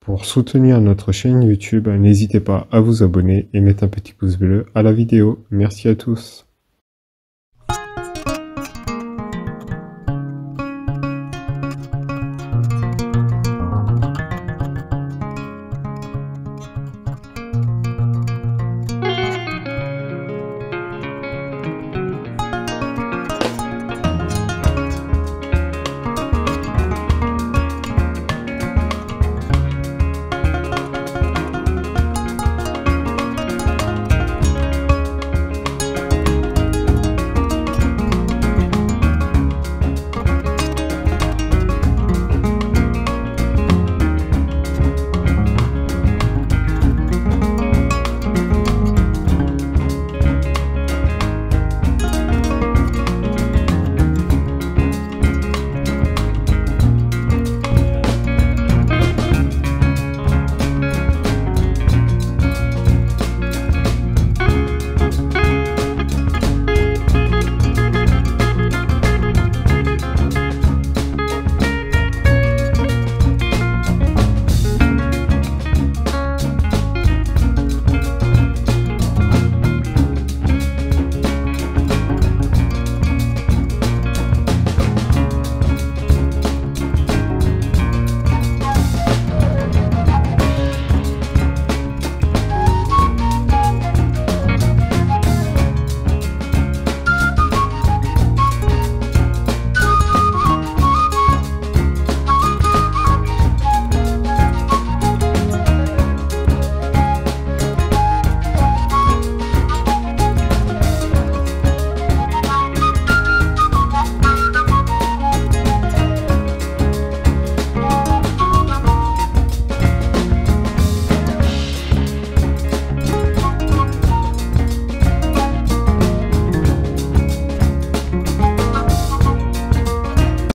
Pour soutenir notre chaîne YouTube, n'hésitez pas à vous abonner et mettre un petit pouce bleu à la vidéo. Merci à tous.